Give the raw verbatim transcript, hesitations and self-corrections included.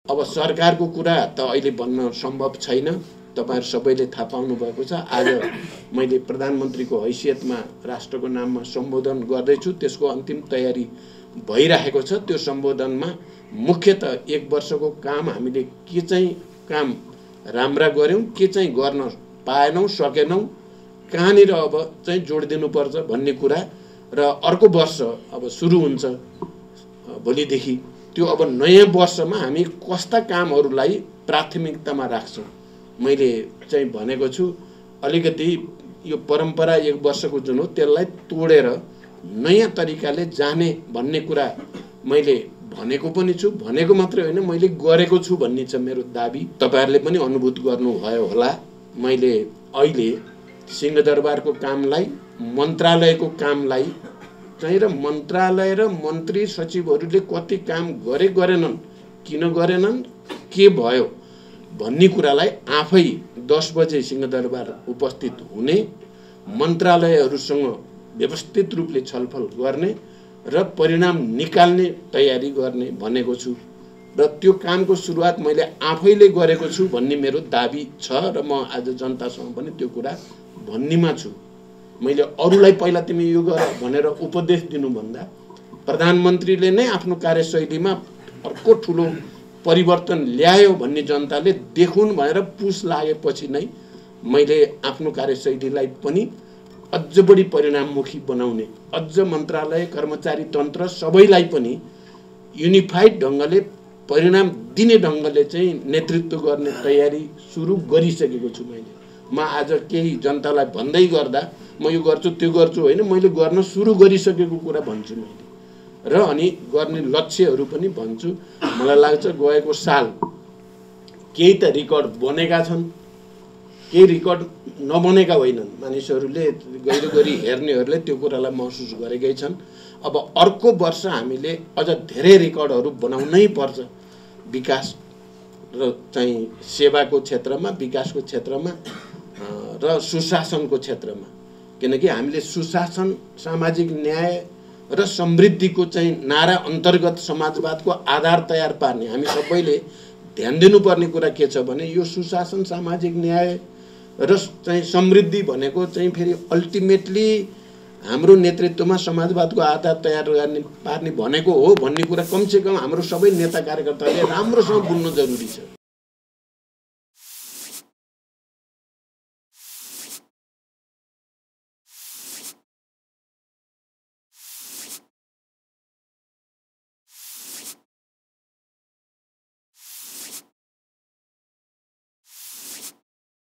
अब सरकारको कुरा त अहिले भन्न सम्भव छैन। तपाईहरु सबैले थाहा पाउनु भएको छ। आज मैले प्रधानमन्त्रीको हैसियतमा राष्ट्रको नाममा सम्बोधन गर्दैछु। त्यसको अन्तिम तयारी भइरहेको छ। त्यो सम्बोधनमा मुख्यतः एक वर्षको काम हामीले के चाहिँ काम राम्रा गर्यौं, के चाहिँ गर्न पाएनौं, सकेनौं, कहाँनिर अब चाहिँ जोड दिनुपर्छ भन्ने कुरा र अर्को वर्ष अब सुरु हुन्छ भोलिदेखि। त्यो अब नयाँ वर्षमा हामी कस्ता कामहरूलाई प्राथमिकतामा राख्छौं मैले चाहिँ भनेको छु। अलिकति यो परम्परा एक वर्षको जुन हो त्यसलाई तोडेर नयाँ तरिकाले जाने भन्ने कुरा मैले भनेको पनि छु। भनेको मात्रै होइन, मैले गरेको छु भन्ने छ मेरो दाबी। तपाईहरुले पनि अनुभूत गर्नुभयो होला। मैले अहिले सिंहदरबारको कामलाई, मन्त्रालयको कामलाई चाहिँ र मन्त्रालय र मन्त्री सचिवहरूले कति काम गरे गरेनन्, किन गरेनन्, के भयो भन्ने कुरालाई आफै दस बजे सिंहदरबार उपस्थित हुने, मन्त्रालयहरूसँग व्यवस्थित रूपले छलफल गर्ने र परिणाम निकाल्ने तयारी गर्ने भनेको छु। र त्यो कामको सुरुवात मैले आफैले गरेको छु भन्ने मेरो दाबी छ र म आज जनतासँग पनि त्यो कुरा भन्नेमा छु। मैले अरूलाई पहिला तिमी यो गर भनेर उपदेश दिनुभन्दा प्रधानमन्त्रीले नै आफ्नो कार्यशैलीमा अर्को ठुलो परिवर्तन ल्यायो भन्ने जनताले देखुन् भनेर पुस लागेपछि नै मैले आफ्नो कार्यशैलीलाई पनि अझ बढी परिणाममुखी बनाउने, अझ मन्त्रालय, कर्मचारी तन्त्र सबैलाई पनि युनिफाइड ढङ्गले परिणाम दिने ढङ्गले चाहिँ नेतृत्व गर्ने तयारी सुरु गरिसकेको छु मैले। म आज केही जनतालाई भन्दै गर्दा म यो गर्छु त्यो गर्छु होइन, मैले गर्न सुरु गरिसकेको कुरा भन्छु मैले। र अनि गर्ने लक्ष्यहरू पनि भन्छु। मलाई लाग्छ गएको साल केही त रेकर्ड बनेका छन्, केही रेकर्ड नबनेका होइनन्। मानिसहरूले गहिरो गरी हेर्नेहरूले त्यो कुरालाई महसुस गरेकै छन्। अब अर्को वर्ष हामीले अझ धेरै रेकर्डहरू बनाउनै पर्छ विकास र चाहिँ सेवाको क्षेत्रमा, विकासको क्षेत्रमा र सुशासनको क्षेत्रमा। किनकि हामीले सुशासन, सामाजिक न्याय र समृद्धिको चाहिँ नारा अन्तर्गत समाजवादको आधार तयार पार्ने हामी सबैले ध्यान दिनुपर्ने कुरा के छ भने यो सुशासन, सामाजिक न्याय र चाहिँ समृद्धि भनेको चाहिँ फेरि अल्टिमेटली हाम्रो नेतृत्वमा समाजवादको आधार तयार गर्ने पार्ने भनेको हो भन्ने कुरा कमसेकम हाम्रो सबै नेता कार्यकर्ताले राम्रोसँग बुझ्नु जरुरी छ।